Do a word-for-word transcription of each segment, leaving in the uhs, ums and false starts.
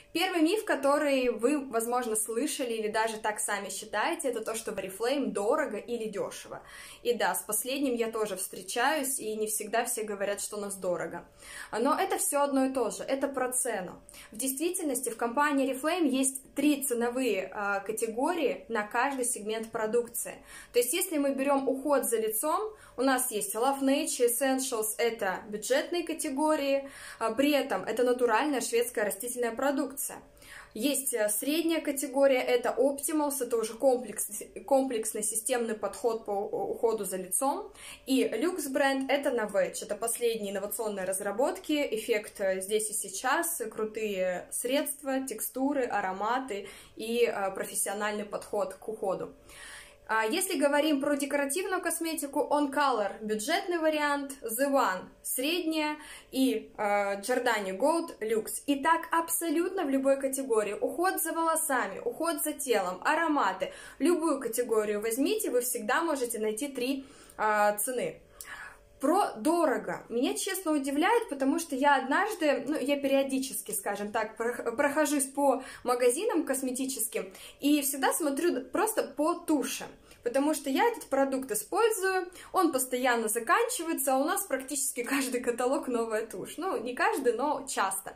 Первый миф, который вы, возможно, слышали или даже так сами считаете, это то, что в Oriflame дорого или дешево. И да, с последним я тоже встречаюсь, и не всегда все говорят, что у нас дорого. Но это все одно и то же, это про цену. В действительности в компании Oriflame есть три ценовые э, категории на каждый сегмент продукции. То есть если мы берем уход за лицом, у нас есть Love Nature, Essentials, это бюджетные категории, э, при этом это натуральная шведская растительная продукция. Есть средняя категория, это Optimals, это уже комплекс, комплексный системный подход по уходу за лицом. И Luxe бренд это Novage, это последние инновационные разработки, эффект здесь и сейчас, крутые средства, текстуры, ароматы и профессиональный подход к уходу. Если говорим про декоративную косметику, On Color бюджетный вариант, The One средняя и э, Giordani Gold люкс. И так абсолютно в любой категории. Уход за волосами, уход за телом, ароматы. Любую категорию возьмите, вы всегда можете найти три э, цены. Про дорого. Меня честно удивляет, потому что я однажды, ну, я периодически, скажем так, прохожусь по магазинам косметическим и всегда смотрю просто по тушам. Потому что я этот продукт использую, он постоянно заканчивается, а у нас практически каждый каталог новая тушь. Ну, не каждый, но часто.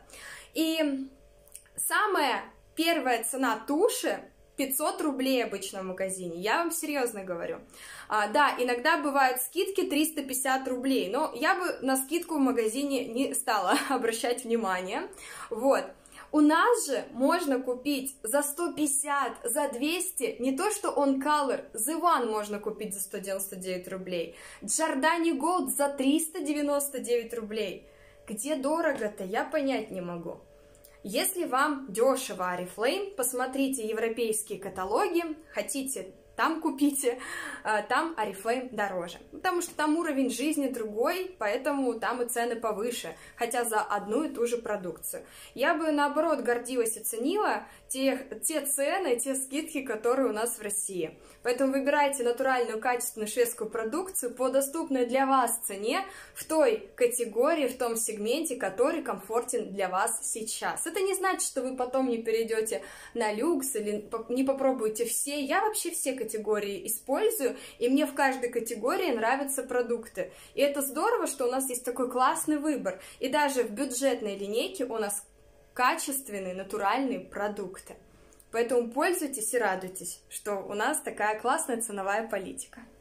И самая первая цена туши пятьсот рублей обычно в магазине, я вам серьезно говорю. А, да, иногда бывают скидки триста пятьдесят рублей, но я бы на скидку в магазине не стала обращать внимание. Вот. У нас же можно купить за сто пятьдесят, за двести, не то что On Color, The One можно купить за сто девяносто девять рублей, Giordani Gold за триста девяносто девять рублей. Где дорого-то, я понять не могу. Если вам дешево Oriflame, посмотрите европейские каталоги, хотите там купите, там Oriflame дороже. Потому что там уровень жизни другой, поэтому там и цены повыше, хотя за одну и ту же продукцию. Я бы, наоборот, гордилась и ценила те, те цены, те скидки, которые у нас в России. Поэтому выбирайте натуральную, качественную шведскую продукцию по доступной для вас цене в той категории, в том сегменте, который комфортен для вас сейчас. Это не значит, что вы потом не перейдете на люкс или не попробуете все. Я вообще все категории использую, и мне в каждой категории нравятся продукты. И это здорово, что у нас есть такой классный выбор. И даже в бюджетной линейке у нас качественные, натуральные продукты. Поэтому пользуйтесь и радуйтесь, что у нас такая классная ценовая политика.